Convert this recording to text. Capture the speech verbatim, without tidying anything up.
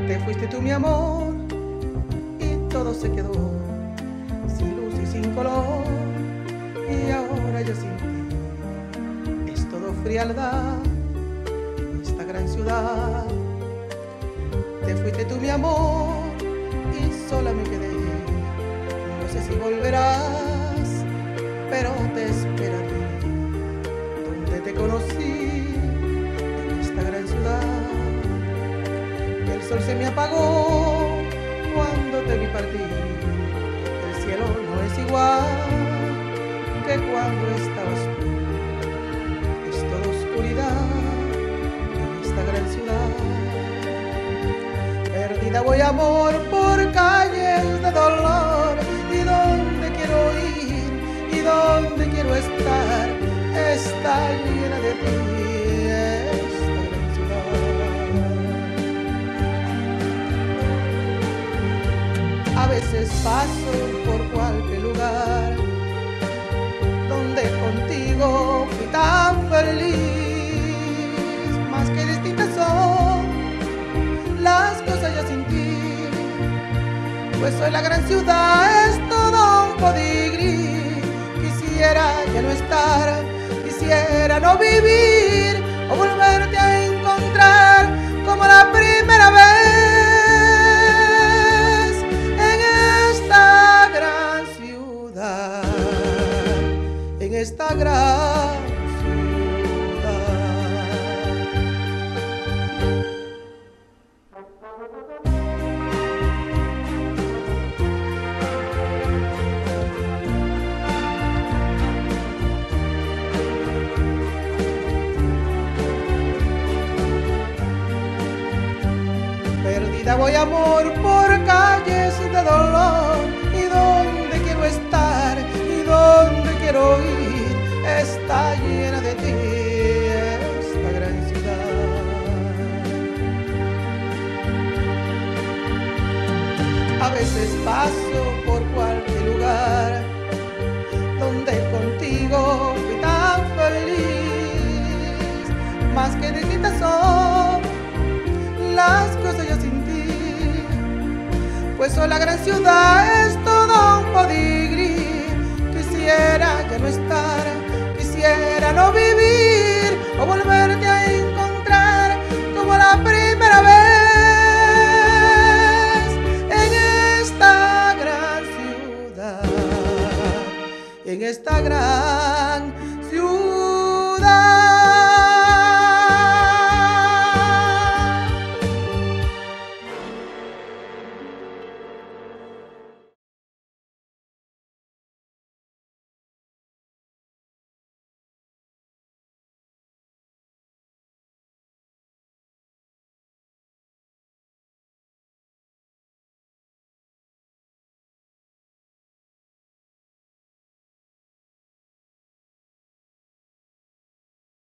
Te fuiste tú, mi amor, y todo se quedó sin luz y sin color. Y ahora yo sin ti es todo frialdad en esta gran ciudad. Te fuiste tú, mi amor, y sola me quedé. No sé si volverás, pero te esperaré donde te conocí, en esta gran ciudad. El sol se me apagó cuando te vi partir. El cielo no es igual que cuando estabas tú. Es toda oscuridad en esta gran ciudad. Perdida voy, amor, por calles de dolor. Y donde quiero ir y donde quiero estar está llena de ti. A veces paso por cualquier lugar donde contigo fui tan feliz, más que distintas son las cosas ya sin ti, pues hoy la gran ciudad es todo un podigrí. Quisiera ya no estar, quisiera no vivir o volverte a encontrar como la primera vez. En esta gran ciudad. Perdida voy, amor, por calles de dolor. Y donde quiero estar y donde quiero ir está llena de ti esta gran ciudad. A veces paso por cualquier lugar donde contigo fui tan feliz, más que distintas son las cosas yo sin ti, pues hoy la gran ciudad es todo un podigrí. Quisiera ya no estar, quisiera no vivir o volver